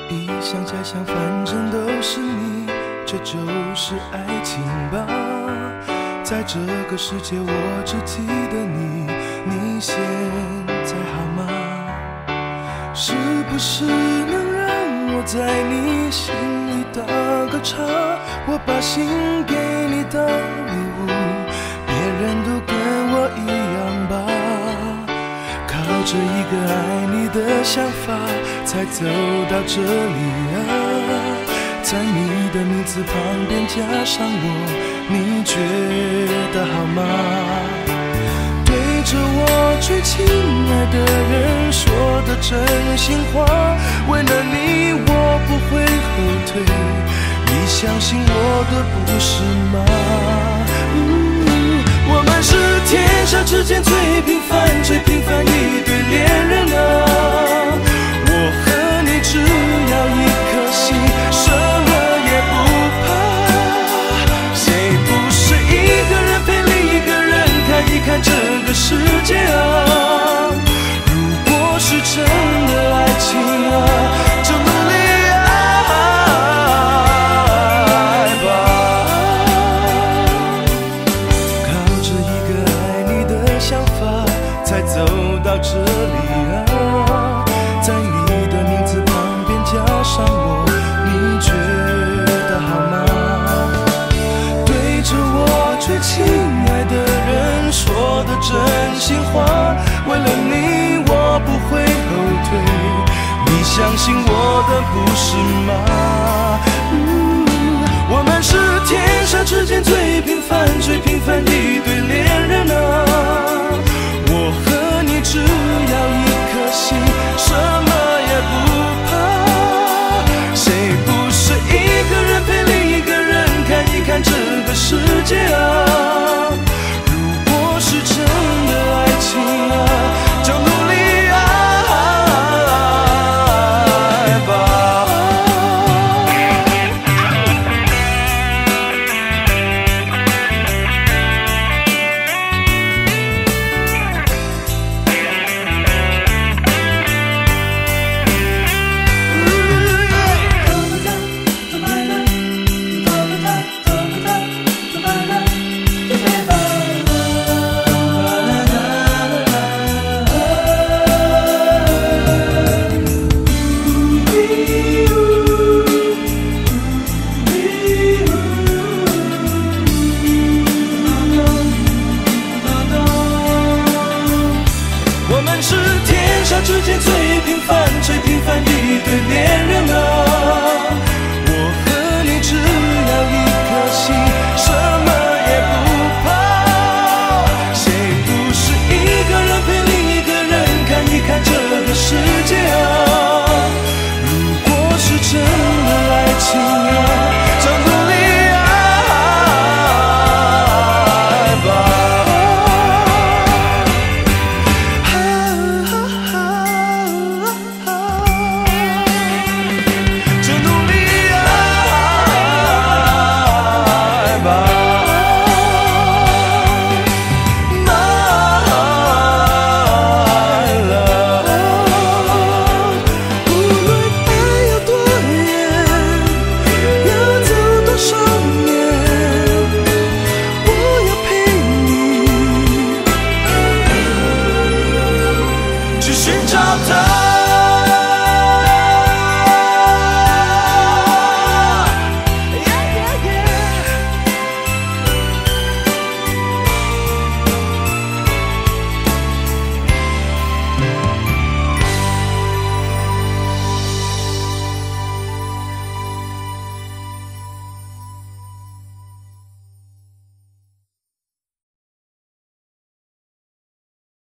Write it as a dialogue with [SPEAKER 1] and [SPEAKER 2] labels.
[SPEAKER 1] 一想再想，反正都是你，这就是爱情吧。在这个世界，我只记得你，你现在好吗？是不是能让我在你心里打个叉？我把心给你当礼物，别人都跟我一样吧。靠着一个爱你的想法，才走到这里啊。在你的名字旁边加上我，你觉得好吗？对着我最亲爱的人说的真心话，为了你我不会后退，你相信我的不是吗？我们是天下之间最平凡一对恋人啊！我和你只要一颗心，什么也不怕。谁不是一个人陪另一个人看一看这个世界啊？如果是真的爱情啊，就努力爱吧。靠着一个爱你的想法，才走到这里啊。在你的名字旁边加上我，你觉得好吗？对着我最亲爱的人说的真心话，为了你我不会后退，你相信我的不是吗？我们是天下之间最平凡一对恋人啊！我和你只要一颗心，什么